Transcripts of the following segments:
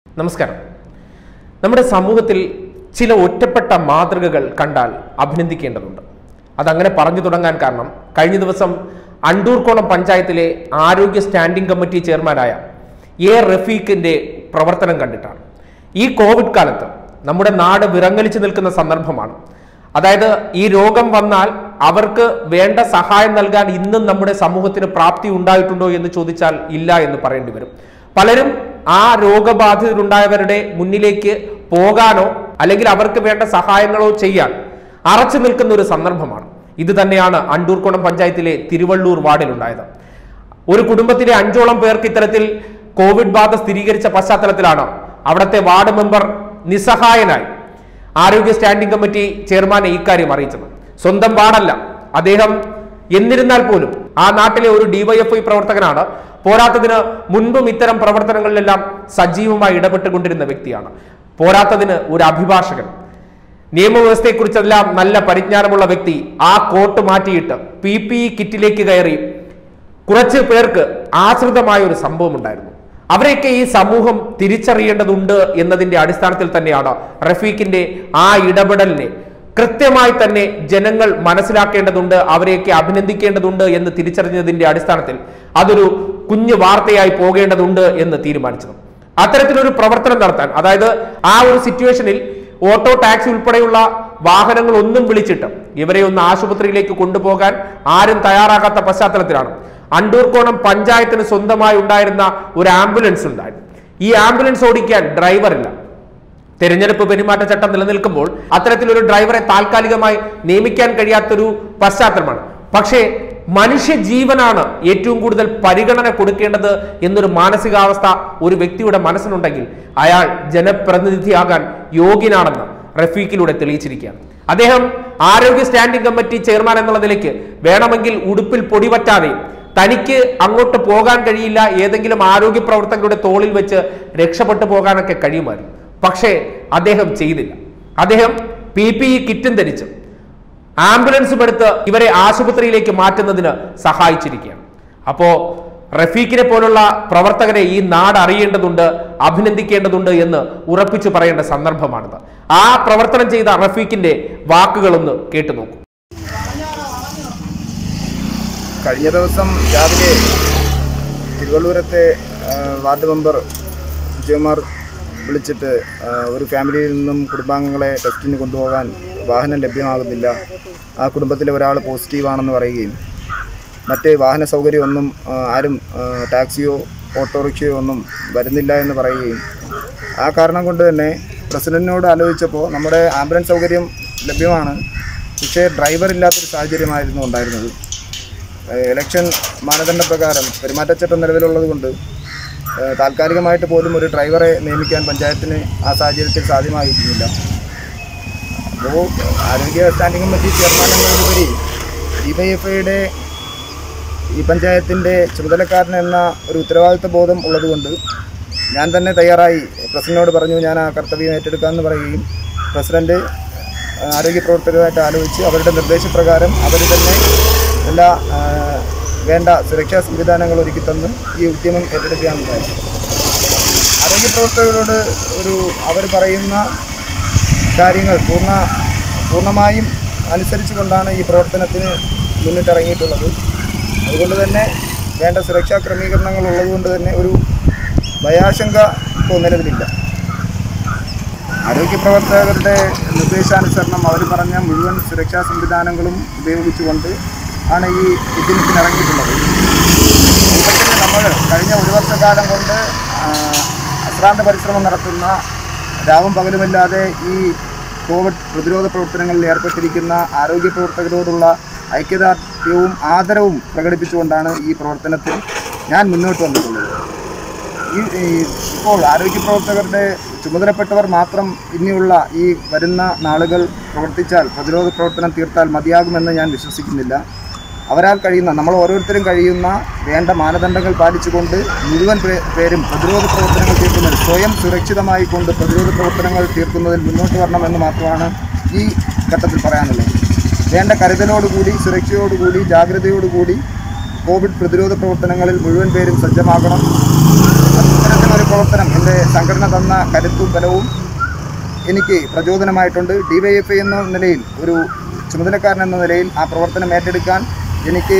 നമസ്കാരം. നമ്മുടെ സമൂഹത്തിൽ ചില ഒറ്റപ്പെട്ട മാതൃകകൾ കണ്ടാൽ അഭിനന്ദിക്കേണ്ടതുണ്ട്. അതങ്ങനെ പറഞ്ഞു തുടങ്ങാൻ കാരണം കഴിഞ്ഞ ദിവസം അണ്ടൂർക്കോണം പഞ്ചായത്തിലെ ആരോഗ്യ സ്റ്റാൻഡിംഗ് കമ്മിറ്റി ചെയർമാനായ എ റഫീഖിന്റെ പ്രവർത്തനം കണ്ടിട്ടാണ്. ഈ കോവിഡ് കാലത്ത് നമ്മുടെ നാട് വിറങ്ങലിച്ചു നിൽക്കുന്ന സന്ദർഭമാണ്. അതായത് ഈ രോഗം വന്നാൽ അവർക്ക് വേണ്ട സഹായം നൽകാൻ ഇന്നും നമ്മുടെ സമൂഹത്തിന് പ്രാപ്തി ഉണ്ടായിട്ടുണ്ടോ എന്ന് ചോദിച്ചാൽ ഇല്ല എന്ന് പറയേണ്ടി വരും. പലരും ആ രോഗബാധിതരുണ്ടായവരുടെ മുന്നിലേക്ക് പോകാനോ അല്ലെങ്കിൽ അവർക്ക് വേണ്ട സഹായങ്ങളോ ചെയ്യാൻ അറച്ചു നിൽക്കുന്ന ഒരു സന്ദർഭമാണ്. ഇത് തന്നെയാണ് അണ്ടൂർക്കോണം പഞ്ചായത്തിലെ തിരുവള്ളൂർ വാർഡിലുണ്ടായത്. ഒരു കുടുംബത്തിലെ 5ഓളം പേർക്ക് ഇത്തരത്തിൽ കോവിഡ് ബാധ സ്ഥിരീകരിച്ച പശ്ചാത്തലത്തിലാണ് അവിടുത്തെ വാർഡ് മെമ്പർ നിസ്സഹായനായി ആരോഗ്യ സ്റ്റാൻഡിംഗ് കമ്മിറ്റി ചെയർമാനെ ഇക്കാര്യം അറിയിച്ചത്. സ്വന്തം വാർഡല്ല അദ്ദേഹം, എന്നിരുന്നാൽ പോലും ആ നാട്ടിലെ ഒരു ഡിവൈഎഫ്ഐ പ്രവർത്തകനാണ്. പോരാത്തതിന് മുൻപും ഇത്തരം പ്രവർത്തനങ്ങളിലെല്ലാം സജീവമായി ഇടപെട്ടുകൊണ്ടിരുന്ന വ്യക്തിയാണ്. പോരാത്തതിന് ഒരു അഭിഭാഷകൻ, നിയമവ്യവസ്ഥയെക്കുറിച്ചെല്ലാം നല്ല പരിജ്ഞാനമുള്ള വ്യക്തി. ആ കോട്ട് മാറ്റിയിട്ട് PPE കിറ്റിലേക്ക് കയറി കുറച്ച് പേർക്ക് ആശ്രിതമായ ഒരു സംഭവം ഉണ്ടായിരുന്നു. അവരെയൊക്കെ ഈ സമൂഹം തിരിച്ചറിയേണ്ടതുണ്ട് എന്നതിന്റെ അടിസ്ഥാനത്തിൽ തന്നെയാണ് റഫീഖിന്റെ ആ ഇടപെടലിനെ കൃത്യമായി തന്നെ ജനങ്ങൾ മനസ്സിലാക്കേണ്ടതുണ്ട്, അവരെയൊക്കെ അഭിനന്ദിക്കേണ്ടതുണ്ട് എന്ന് തിരിച്ചറിഞ്ഞതിന്റെ അടിസ്ഥാനത്തിൽ അതൊരു കുഞ്ഞു വാർത്തയായി പോകേണ്ടതുണ്ട് എന്ന് തീരുമാനിച്ചത്. അത്തരത്തിലൊരു പ്രവർത്തനം നടത്താൻ, അതായത് ആ ഒരു സിറ്റുവേഷനിൽ ഓട്ടോ ടാക്സി ഉൾപ്പെടെയുള്ള വാഹനങ്ങൾ ഒന്നും വിളിച്ചിട്ട് ഇവരെ ഒന്ന് ആശുപത്രിയിലേക്ക് കൊണ്ടുപോകാൻ ആരും തയ്യാറാകാത്ത പശ്ചാത്തലത്തിലാണ് അണ്ടൂർക്കോണം പഞ്ചായത്തിന് സ്വന്തമായി ഉണ്ടായിരുന്ന ഒരു ആംബുലൻസ് ഉണ്ടായിരുന്നു. ഈ ആംബുലൻസ് ഓടിക്കാൻ ഡ്രൈവറില്ല. തെരഞ്ഞെടുപ്പ് പെരുമാറ്റച്ചട്ടം നിലനിൽക്കുമ്പോൾ അത്തരത്തിലൊരു ഡ്രൈവറെ താൽക്കാലികമായി നിയമിക്കാൻ കഴിയാത്തൊരു പശ്ചാത്തലമാണ്. പക്ഷേ മനുഷ്യജീവനാണ് ഏറ്റവും കൂടുതൽ പരിഗണന കൊടുക്കേണ്ടത് എന്നൊരു മാനസികാവസ്ഥ ഒരു വ്യക്തിയുടെ മനസ്സിനുണ്ടെങ്കിൽ അയാൾ ജനപ്രതിനിധിയാകാൻ യോഗ്യനാണെന്ന് റഫീഖിലൂടെ തെളിയിച്ചിരിക്കുകയാണ്. അദ്ദേഹം ആരോഗ്യ സ്റ്റാൻഡിംഗ് കമ്മിറ്റി ചെയർമാൻ എന്നുള്ള നിലയ്ക്ക് വേണമെങ്കിൽ ഉടുപ്പിൽ പൊടിപറ്റാതെയും തനിക്ക് അങ്ങോട്ട് പോകാൻ കഴിയില്ല, ഏതെങ്കിലും ആരോഗ്യ പ്രവർത്തകരുടെ തോളിൽ വെച്ച് രക്ഷപ്പെട്ടു പോകാനൊക്കെ കഴിയുമായിരുന്നു. പക്ഷേ അദ്ദേഹം ചെയ്തില്ല. അദ്ദേഹം PPE കിറ്റും ധരിച്ച് ആംബുലൻസും എടുത്ത് ഇവരെ ആശുപത്രിയിലേക്ക് മാറ്റുന്നതിന് സഹായിച്ചിരിക്കുകയാണ്. അപ്പോ റഫീഖിനെ പോലുള്ള പ്രവർത്തകരെ ഈ നാട് അറിയേണ്ടതുണ്ട്, അഭിനന്ദിക്കേണ്ടതുണ്ട് എന്ന് ഉറപ്പിച്ചു പറയേണ്ട സന്ദർഭമാണിത്. ആ പ്രവർത്തനം ചെയ്ത റഫീഖിന്റെ വാക്കുകളൊന്ന് കേട്ടു നോക്കൂ. കഴിഞ്ഞ ദിവസം രാവിലെ തിരുവള്ളൂരത്തെ വാർഡ് മെമ്പർ വിജയകുമാർ വിളിച്ചിട്ട് ഒരു ഫാമിലിയിൽ നിന്നും കുടുംബാംഗങ്ങളെ ടെസ്റ്റിന് കൊണ്ടുപോകാൻ വാഹനം ലഭ്യമാകുന്നില്ല, ആ കുടുംബത്തിലെ ഒരാൾ പോസിറ്റീവാണെന്ന് പറയുകയും മറ്റ് വാഹന സൗകര്യമൊന്നും ആരും ടാക്സിയോ ഓട്ടോറിക്ഷയോ ഒന്നും വരുന്നില്ല എന്ന് പറയുകയും ആ കാരണം കൊണ്ട് തന്നെ പ്രസിഡന്റിനോട് ആലോചിച്ചപ്പോൾ നമ്മുടെ ആംബുലൻസ് സൗകര്യം ലഭ്യമാണ്, പക്ഷേ ഡ്രൈവർ ഇല്ലാത്തൊരു സാഹചര്യമായിരുന്നു ഉണ്ടായിരുന്നത്. ഇലക്ഷൻ മാനദണ്ഡപ്രകാരം പെരുമാറ്റച്ചട്ടം നിലവിലുള്ളത് കൊണ്ട് താൽക്കാലികമായിട്ട് പോലും ഒരു ഡ്രൈവറെ നിയമിക്കാൻ പഞ്ചായത്തിന് ആ സാഹചര്യത്തിൽ സാധ്യമായിരുന്നില്ല. അപ്പോൾ ആരോഗ്യ സ്റ്റാൻഡിംഗ് കമ്മിറ്റി ചെയർമാൻ എന്നതിലുപരി ഡിവൈഎഫ്ഐയുടെ ഈ പഞ്ചായത്തിൻ്റെ ചുമതലക്കാരൻ എന്ന ഒരു ഉത്തരവാദിത്വ ബോധം ഉള്ളതുകൊണ്ട് ഞാൻ തന്നെ തയ്യാറായി പ്രസിഡന്റിനോട് പറഞ്ഞു ഞാൻ ആ കർത്തവ്യം ഏറ്റെടുക്കാമെന്ന് പറയുകയും പ്രസിഡന്റ് ആരോഗ്യ പ്രവർത്തകരുമായിട്ട് ആലോചിച്ച് അവരുടെ നിർദ്ദേശപ്രകാരം അവർ തന്നെ എല്ലാ വേണ്ട സുരക്ഷാ സംവിധാനങ്ങൾ ഒരുക്കി തന്ന് ഈ ഉദ്യമം ഏറ്റെടുക്കുകയാണുണ്ടായത്. ആരോഗ്യ പ്രവർത്തകരോട് അവർ പറയുന്ന കാര്യങ്ങൾ പൂർണ്ണമായും അനുസരിച്ചു കൊണ്ടാണ് ഈ പ്രവർത്തനത്തിന് മുന്നിട്ടിറങ്ങിയിട്ടുള്ളത്. അതുകൊണ്ട് തന്നെ വേണ്ട സുരക്ഷാ ക്രമീകരണങ്ങൾ ഉള്ളതുകൊണ്ട് തന്നെ ഒരു ഭയാശങ്ക ഇപ്പോൾ നിലവിലില്ല. ആരോഗ്യ പ്രവർത്തകരുടെ നിർദ്ദേശാനുസരണം അവർ പറഞ്ഞ മുഴുവൻ സുരക്ഷാ സംവിധാനങ്ങളും ഉപയോഗിച്ചുകൊണ്ട് ആണ് ഈ ഉദ്യമത്തിന് ഇറങ്ങിയിട്ടുള്ളത്. ഇപ്പോഴത്തെ നമ്മൾ കഴിഞ്ഞ ഒരു വർഷക്കാലം കൊണ്ട് അശ്രാന്ത പരിശ്രമം നടത്തുന്ന രാവും പകലുമില്ലാതെ ഈ കോവിഡ് പ്രതിരോധ പ്രവർത്തനങ്ങളിൽ ഏർപ്പെട്ടിരിക്കുന്ന ആരോഗ്യ പ്രവർത്തകരോടുള്ള ഐക്യദാർഢ്യവും ആദരവും പ്രകടിപ്പിച്ചുകൊണ്ടാണ് ഈ പ്രവർത്തനത്തിൽ ഞാൻ മുന്നോട്ട് വന്നിട്ടുള്ളത്. ഇപ്പോൾ ആരോഗ്യ പ്രവർത്തകരുടെ ചുമതലപ്പെട്ടവർ മാത്രം ഇനിയുള്ള ഈ വരുന്ന നാളുകൾ പ്രവർത്തിച്ചാൽ പ്രതിരോധ പ്രവർത്തനം തീർത്താൽ മതിയാകുമെന്ന് ഞാൻ വിശ്വസിക്കുന്നില്ല. അവരാൽ കഴിയുന്ന, നമ്മൾ ഓരോരുത്തരും കഴിയുന്ന വേണ്ട മാനദണ്ഡങ്ങൾ പാലിച്ചുകൊണ്ട് മുഴുവൻ പേരും പ്രതിരോധ പ്രവർത്തനങ്ങൾ തീർക്കുന്നതിൽ സ്വയം സുരക്ഷിതമായി കൊണ്ട് പ്രതിരോധ പ്രവർത്തനങ്ങൾ തീർക്കുന്നതിൽ മുന്നോട്ട് വരണമെന്ന് മാത്രമാണ് ഈ ഘട്ടത്തിൽ പറയാനുള്ളത്. വേണ്ട കരുതലോടുകൂടി, സുരക്ഷയോടുകൂടി, ജാഗ്രതയോടുകൂടി കോവിഡ് പ്രതിരോധ പ്രവർത്തനങ്ങളിൽ മുഴുവൻ പേരും സജ്ജമാകണം. ഇത്തരത്തിലൊരു പ്രവർത്തനം എൻ്റെ സംഘടന തന്ന കരുത്തും ബലവും എനിക്ക് പ്രചോദനമായിട്ടുണ്ട്. DYFI എന്ന നിലയിൽ ഒരു ചുമതലക്കാരൻ എന്ന നിലയിൽ ആ പ്രവർത്തനം ഏറ്റെടുക്കാൻ എനിക്ക്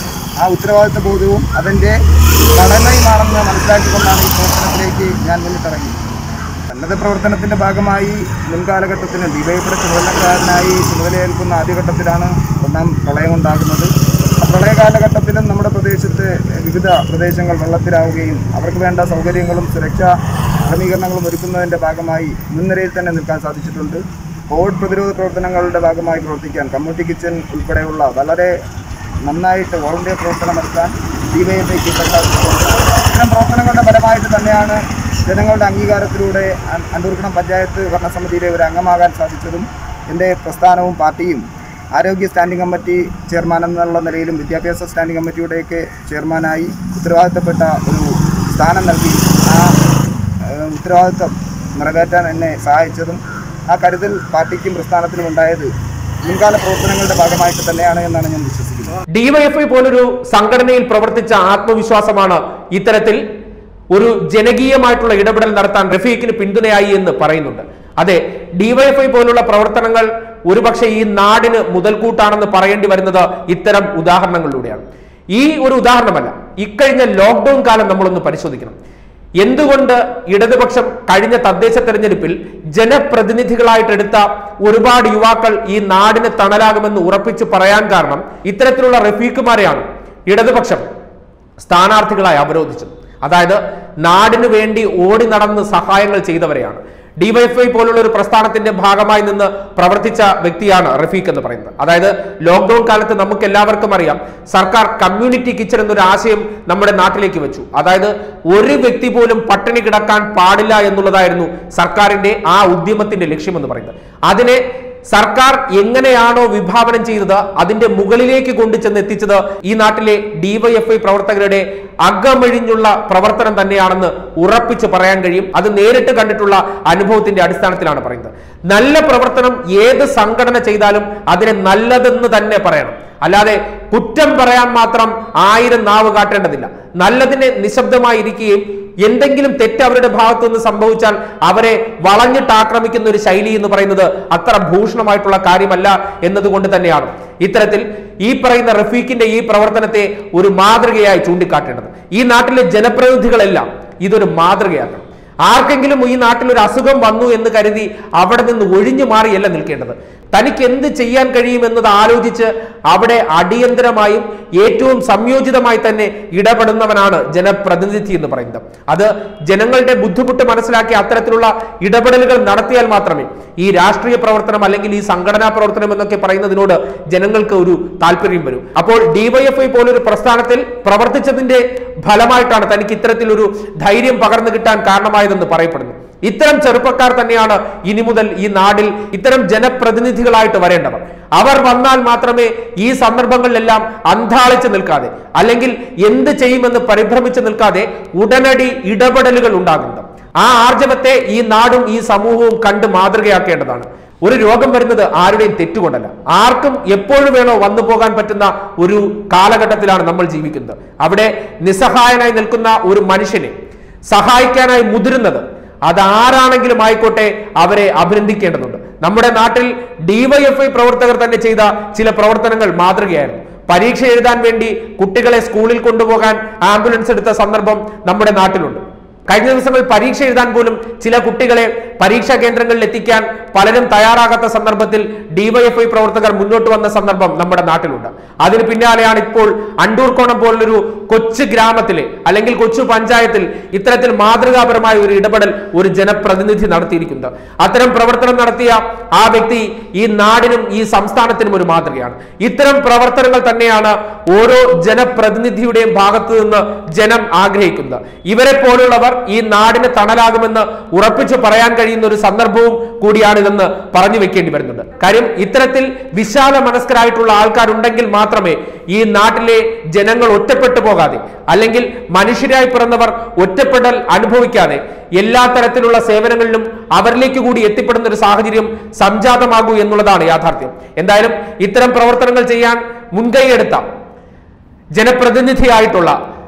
ആ ഉത്തരവാദിത്വ ബോധവും അതിൻ്റെ ഘടനയുമാണെന്ന് മനസ്സിലാക്കിക്കൊണ്ടാണ് ഈ പ്രവർത്തനത്തിലേക്ക് ഞാൻ മുന്നിട്ടിറങ്ങിയത്. സന്നദ്ധ പ്രവർത്തനത്തിൻ്റെ ഭാഗമായി മുൻകാലഘട്ടത്തിന് DYFIയുടെ ചുമതലക്കാരനായി ചുമതലയേൽക്കുന്ന ആദ്യഘട്ടത്തിലാണ് ഒന്നാം പ്രളയം ഉണ്ടാകുന്നത്. ആ പ്രളയ കാലഘട്ടത്തിലും നമ്മുടെ പ്രദേശത്ത് വിവിധ പ്രദേശങ്ങൾ വെള്ളത്തിലാവുകയും അവർക്ക് വേണ്ട സൗകര്യങ്ങളും സുരക്ഷാ ക്രമീകരണങ്ങളും ഒരുക്കുന്നതിൻ്റെ ഭാഗമായി മുൻനിരയിൽ തന്നെ നിൽക്കാൻ സാധിച്ചിട്ടുണ്ട്. കോവിഡ് പ്രതിരോധ പ്രവർത്തനങ്ങളുടെ ഭാഗമായി പ്രവർത്തിക്കാൻ കമ്മ്യൂണിറ്റി കിച്ചൺ ഉൾപ്പെടെയുള്ള വളരെ നന്നായിട്ട് വോളണ്ടിയർ പ്രവർത്തനം നടത്താൻ DYFIക്ക് സാധിച്ചിട്ടുണ്ട്. ഇത്തരം പ്രവർത്തനങ്ങളുടെ ഫലമായിട്ട് തന്നെയാണ് ജനങ്ങളുടെ അംഗീകാരത്തിലൂടെ അണ്ടൂർക്കുളം പഞ്ചായത്ത് ഭരണസമിതിയിലെ ഒരു അംഗമാകാൻ സാധിച്ചതും എൻ്റെ പ്രസ്ഥാനവും പാർട്ടിയും ആരോഗ്യ സ്റ്റാൻഡിംഗ് കമ്മിറ്റി ചെയർമാൻ എന്നുള്ള നിലയിലും വിദ്യാഭ്യാസ സ്റ്റാൻഡിംഗ് കമ്മിറ്റിയുടെയൊക്കെ ചെയർമാനായി ഉത്തരവാദിത്തപ്പെട്ട ഒരു സ്ഥാനം നൽകി ആ ഉത്തരവാദിത്തം നിറവേറ്റാൻ എന്നെ സഹായിച്ചതും ആ കരുതൽ പാർട്ടിക്കും പ്രസ്ഥാനത്തിനും ഉണ്ടായത് മുൻകാല പ്രവർത്തനങ്ങളുടെ ഭാഗമായിട്ട് തന്നെയാണ് എന്നാണ് ഞാൻ വിശ്വസിക്കുന്നത്. DYFI പോലൊരു സംഘടനയിൽ പ്രവർത്തിച്ച ആത്മവിശ്വാസമാണ് ഇത്തരത്തിൽ ഒരു ജനകീയമായിട്ടുള്ള ഇടപെടൽ നടത്താൻ റഫീഖിന് പിന്തുണയായി എന്ന് പറയുന്നുണ്ട്. അതെ, DYFI പോലുള്ള പ്രവർത്തനങ്ങൾ ഒരുപക്ഷെ ഈ നാടിന് മുതൽക്കൂട്ടാണെന്ന് പറയേണ്ടി വരുന്നത് ഇത്തരം ഉദാഹരണങ്ങളിലൂടെയാണ്. ഈ ഒരു ഉദാഹരണമല്ല, ഇക്കഴിഞ്ഞ ലോക്ക്ഡൌൺ കാലം നമ്മളൊന്ന് പരിശോധിക്കണം. എന്തുകൊണ്ട് ഇടതുപക്ഷം കഴിഞ്ഞ തദ്ദേശ തെരഞ്ഞെടുപ്പിൽ ജനപ്രതിനിധികളായിട്ടെടുത്ത ഒരുപാട് യുവാക്കൾ ഈ നാടിന് തണലാകുമെന്ന് ഉറപ്പിച്ചു പറയാൻ കാരണം ഇത്തരത്തിലുള്ള റഫീഖുമാരെയാണ് ഇടതുപക്ഷം സ്ഥാനാർത്ഥികളായി അവരോധിച്ചത്. അതായത് നാടിനു വേണ്ടി ഓടി നടന്ന് സഹായങ്ങൾ ചെയ്തവരെയാണ്. DYFI പോലുള്ള ഒരു പ്രസ്ഥാനത്തിന്റെ ഭാഗമായി നിന്ന് പ്രവർത്തിച്ച വ്യക്തിയാണ് റഫീഖ് എന്ന് പറയുന്നത്. അതായത് ലോക്ക്ഡൌൺ കാലത്ത് നമുക്ക് എല്ലാവർക്കും അറിയാം, സർക്കാർ കമ്മ്യൂണിറ്റി കിച്ചൺ എന്നൊരു ആശയം നമ്മുടെ നാട്ടിലേക്ക് വെച്ചു. അതായത് ഒരു വ്യക്തി പോലും പട്ടിണി കിടക്കാൻ പാടില്ല എന്നുള്ളതായിരുന്നു സർക്കാരിന്റെ ആ ഉദ്യമത്തിന്റെ ലക്ഷ്യമെന്ന് പറയുന്നത്. അതിനെ സർക്കാർ എങ്ങനെയാണോ വിഭാവനം ചെയ്തത് അതിന്റെ മുകളിലേക്ക് കൊണ്ടുചെന്ന് എത്തിച്ചത് ഈ നാട്ടിലെ DYFI പ്രവർത്തകരുടെ അകമഴിഞ്ഞുള്ള പ്രവർത്തനം തന്നെയാണെന്ന് ഉറപ്പിച്ച് പറയാൻ കഴിയും. അത് നേരിട്ട് കണ്ടിട്ടുള്ള അനുഭവത്തിന്റെ അടിസ്ഥാനത്തിലാണ് പറയുന്നത്. നല്ല പ്രവർത്തനം ഏത് സംഘടന ചെയ്താലും അതിനെ നല്ലതെന്ന് തന്നെ പറയണം. അല്ലാതെ കുറ്റം പറയാൻ മാത്രം 1000 നാവ് കാട്ടേണ്ടതില്ല. നല്ലതിനെ നിശബ്ദമായിരിക്കുകയും എന്തെങ്കിലും തെറ്റ് അവരുടെ ഭാഗത്തു നിന്ന് സംഭവിച്ചാൽ അവരെ വളഞ്ഞിട്ട് ആക്രമിക്കുന്ന ഒരു ശൈലി എന്ന് പറയുന്നത് അത്ര ഭൂഷണമായിട്ടുള്ള കാര്യമല്ല എന്നതുകൊണ്ട് തന്നെയാണ് ഇത്തരത്തിൽ ഈ പറയുന്ന റഫീഖിന്റെ ഈ പ്രവർത്തനത്തെ ഒരു മാതൃകയായി ചൂണ്ടിക്കാട്ടേണ്ടത്. ഈ നാട്ടിലെ ജനപ്രതിനിധികളെല്ലാം ഇതൊരു മാതൃകയാക്കണം. ആർക്കെങ്കിലും ഈ നാട്ടിൽ ഒരു അസുഖം വന്നു എന്ന് കരുതി അവിടെ നിന്ന് ഒഴിഞ്ഞു മാറിയല്ല നിൽക്കേണ്ടത്. തനിക്ക് എന്ത് ചെയ്യാൻ കഴിയുമെന്നത് ആലോചിച്ച് അവിടെ അടിയന്തരമായും ഏറ്റവും സംയോജിതമായി തന്നെ ഇടപെടുന്നവനാണ് ജനപ്രതിനിധി എന്ന് പറയുന്നത്. അത് ജനങ്ങളുടെ ബുദ്ധിമുട്ട് മനസ്സിലാക്കി അത്തരത്തിലുള്ള ഇടപെടലുകൾ നടത്തിയാൽ മാത്രമേ ഈ രാഷ്ട്രീയ പ്രവർത്തനം അല്ലെങ്കിൽ ഈ സംഘടനാ പ്രവർത്തനം എന്നൊക്കെ പറയുന്നതിനോട് ജനങ്ങൾക്ക് ഒരു താല്പര്യം വരും. അപ്പോൾ DYFI പോലൊരു പ്രസ്ഥാനത്തിൽ പ്രവർത്തിച്ചതിന്റെ ഫലമായിട്ടാണ് തനിക്ക് ഇത്തരത്തിലൊരു ധൈര്യം പകർന്നു കിട്ടാൻ കാരണമായതെന്ന് പറയപ്പെടുന്നു. ഇത്തരം ചെറുപ്പക്കാർ തന്നെയാണ് ഇനി മുതൽ ഈ നാടിൽ ഇത്തരം ജനപ്രതിനിധികളായിട്ട് വരേണ്ടവർ. അവർ വന്നാൽ മാത്രമേ ഈ സന്ദർഭങ്ങളിലെല്ലാം അന്ധാളിച്ച് നിൽക്കാതെ അല്ലെങ്കിൽ എന്ത് ചെയ്യുമെന്ന് പരിഭ്രമിച്ച് നിൽക്കാതെ ഉടനടി ഇടപെടലുകൾ ഉണ്ടാകുന്നത്. ആ ആർജവത്തെ ഈ നാടും ഈ സമൂഹവും കണ്ട് മാതൃകയാക്കേണ്ടതാണ്. ഒരു രോഗം വരുന്നത് ആരുടെയും തെറ്റുകൊണ്ടല്ല, ആർക്കും എപ്പോഴും വേണോ വന്നു പോകാൻ പറ്റുന്ന ഒരു കാലഘട്ടത്തിലാണ് നമ്മൾ ജീവിക്കുന്നത്. അവിടെ നിസ്സഹായനായി നിൽക്കുന്ന ഒരു മനുഷ്യനെ സഹായിക്കാനായി മുതിരുന്നത് അതാരാണെങ്കിലും ആയിക്കോട്ടെ അവരെ അഭിനന്ദിക്കേണ്ടതുണ്ട്. നമ്മുടെ നാട്ടിൽ DYFI പ്രവർത്തകർ തന്നെ ചെയ്ത ചില പ്രവർത്തനങ്ങൾ മാതൃകയായിരുന്നു. പരീക്ഷ എഴുതാൻ വേണ്ടി കുട്ടികളെ സ്കൂളിൽ കൊണ്ടുപോകാൻ ആംബുലൻസ് എടുത്ത സന്ദർഭം നമ്മുടെ നാട്ടിലുണ്ട്. കഴിഞ്ഞ ദിവസങ്ങളിൽ പരീക്ഷ എഴുതാൻ പോലും ചില കുട്ടികളെ പരീക്ഷാ കേന്ദ്രങ്ങളിൽ എത്തിക്കാൻ പലരും തയ്യാറാകാത്ത സന്ദർഭത്തിൽ DYFI പ്രവർത്തകർ മുന്നോട്ട് വന്ന സന്ദർഭം നമ്മുടെ നാട്ടിലുണ്ട്. അതിന് പിന്നാലെയാണ് ഇപ്പോൾ അണ്ടൂർക്കോണം പോലുള്ളൊരു കൊച്ചു ഗ്രാമത്തിലെ അല്ലെങ്കിൽ കൊച്ചു പഞ്ചായത്തിൽ ഇത്തരത്തിൽ മാതൃകാപരമായ ഒരു ഇടപെടൽ ഒരു ജനപ്രതിനിധി നടത്തിയിരിക്കുന്നത്. അത്തരം പ്രവർത്തനം നടത്തിയ ആ വ്യക്തി ഈ നാടിനും ഈ സംസ്ഥാനത്തിനും ഒരു മാതൃകയാണ്. ഇത്തരം പ്രവർത്തനങ്ങൾ തന്നെയാണ് ഓരോ ജനപ്രതിനിധിയുടെയും ഭാഗത്തു നിന്ന് ജനം ആഗ്രഹിക്കുന്നത്. ഇവരെ പോലുള്ളവർ ഈ നാടിന് തണലാകുമെന്ന് ഉറപ്പിച്ചു പറയാൻ കഴിയുന്ന ഒരു സന്ദർഭവും കൂടിയാണിതെന്ന് പറഞ്ഞു വെക്കേണ്ടി വരുന്നുണ്ട്. കാര്യം ഇത്തരത്തിൽ വിശാല മനസ്കരായിട്ടുള്ള ആൾക്കാരുണ്ടെങ്കിൽ മാത്രമേ ഈ നാട്ടിലെ ജനങ്ങൾ ഒറ്റപ്പെട്ടു പോകാതെ അല്ലെങ്കിൽ മനുഷ്യരായി പിറന്നവർ ഒറ്റപ്പെടൽ അനുഭവിക്കാതെ എല്ലാ തരത്തിലുള്ള സേവനങ്ങളിലും അവരിലേക്ക് കൂടി എത്തിപ്പെടുന്ന ഒരു സാഹചര്യം സംജാതമാകൂ എന്നുള്ളതാണ് യാഥാർത്ഥ്യം. എന്തായാലും ഇത്തരം പ്രവർത്തനങ്ങൾ ചെയ്യാൻ മുൻകൈയെടുത്ത ജനപ്രതിനിധിയായിട്ടുള്ള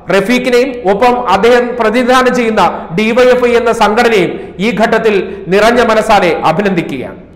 റഫീഖിനെയും ഒപ്പം അദ്ദേഹം പ്രതിനിധാനം ചെയ്യുന്ന ഡിവൈഎഫ്ഐ എന്ന സംഘടനയും ഈ ഘട്ടത്തിൽ നിറഞ്ഞ മനസ്സാലെ അഭിനന്ദിക്കുകയാണ്.